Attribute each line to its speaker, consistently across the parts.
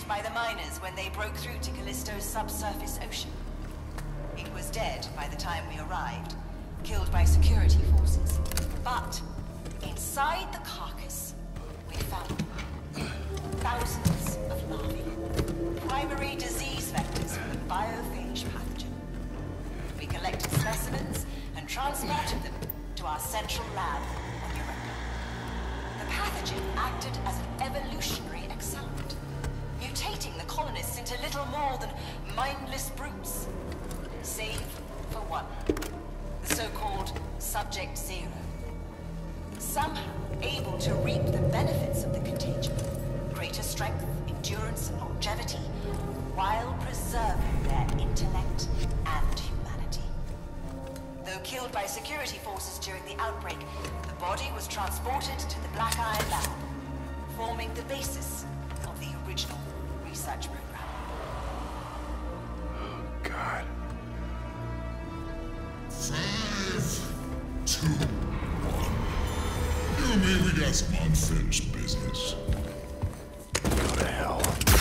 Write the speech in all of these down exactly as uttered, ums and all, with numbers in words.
Speaker 1: used by the miners when they broke through to Callisto's subsurface ocean. It was dead by the time we arrived, killed by security forces. But inside the carcass, we found thousands of larvae, primary disease vectors for the biophage pathogen. We collected specimens and transported them to our central lab on Europa. The pathogen acted as an evolutionary accelerant, mutating the colonists into little more than mindless brutes, save for one, the so-called Subject Zero. Somehow able to reap the benefits of the contagion, greater strength, endurance, and longevity, while preserving their intellect and humanity. Though killed by security forces during the outbreak, the body was transported to the Black Iron Lab, forming the basis of the original research program.
Speaker 2: Oh, God.
Speaker 3: Five, two, one. You and me, we got some unfinished business.
Speaker 2: Go to hell.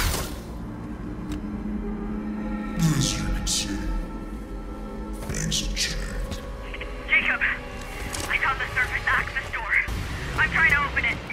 Speaker 3: As you can see, things have changed.
Speaker 4: Jacob, I found the surface access door. I'm trying to open it.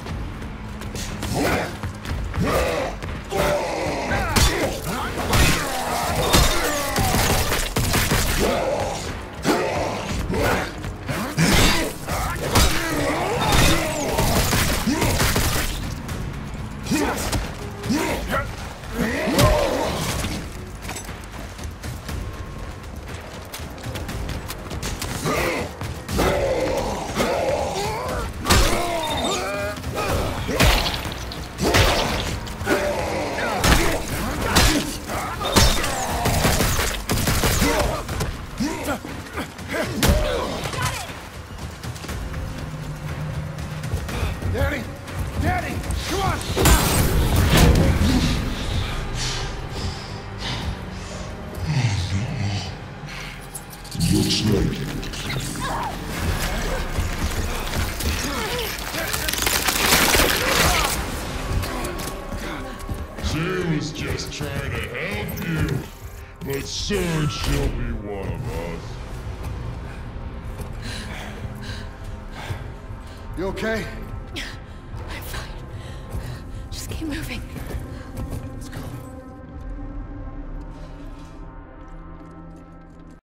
Speaker 2: Daddy! Daddy! Come on!
Speaker 3: Looks like it. She was just trying to help you, but soon she'll be one of us.
Speaker 2: You okay?
Speaker 5: I'm fine. Just keep moving.